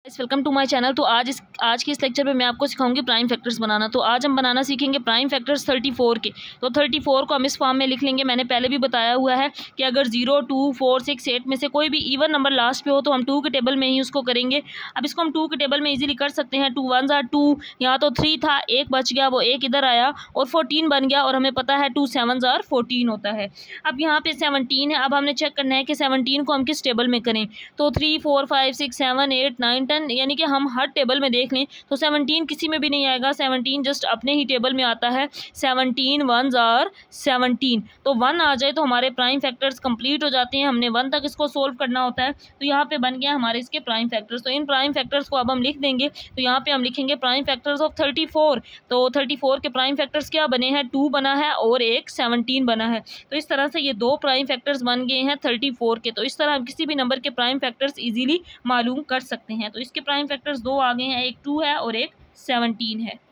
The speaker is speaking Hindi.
Welcome to my channel. तो आज के इस लेक्चर में मैं आपको सिखाऊंगी प्राइम फैक्टर्स बनाना। तो आज हम बनाना सीखेंगे प्राइम फैक्टर्स 34 के। तो 34 को हम इस फॉर्म में लिख लेंगे। मैंने पहले भी बताया हुआ है कि अगर 0, 2, 4, 6, 8 में से कोई भी इवन नंबर लास्ट पे हो तो हम 2 के टेबल में ही उसको करेंगे। अब इसको हम 2 के टेबल में इजीली कर सकते हैं। 2 1s are 2, यहाँ तो 3 था, 1 बच गया, वो 1 इधर आया और 14 बन गया। और हमें पता है 2 7s are 14 होता है। अब यहाँ पे 17 है। अब हमने चेक करना है कि 17 को हम किस टेबल में करें। तो 3 4 5 6 7 8 9 10 यानी कि हम हर टेबल में देख लें तो 17 किसी में भी नहीं आएगा। 17 जस्ट अपने ही टेबल में आता है। 17 1s are 17। तो 1 आ जाए तो हमारे प्राइम फैक्टर्स कंप्लीट हो जाते हैं। हमने 1 तक इसको सोल्व करना होता है। तो यहाँ पे बन गया हमारे इसके प्राइम फैक्टर्स। तो इन प्राइम फैक्टर्स को अब हम लिख देंगे। तो यहाँ पे हम लिखेंगे प्राइम फैक्टर्स ऑफ 34। तो 34 के प्राइम फैक्टर्स क्या बने हैं? 2 बना है और एक 17 बना है। तो इस तरह से ये दो प्राइम फैक्टर्स बन गए हैं 34 के। तो इस तरह हम किसी भी नंबर के प्राइम फैक्टर्स इजीली मालूम कर सकते हैं। तो इसके प्राइम फैक्टर्स दो आ गए हैं, एक 2 है और एक 17 है।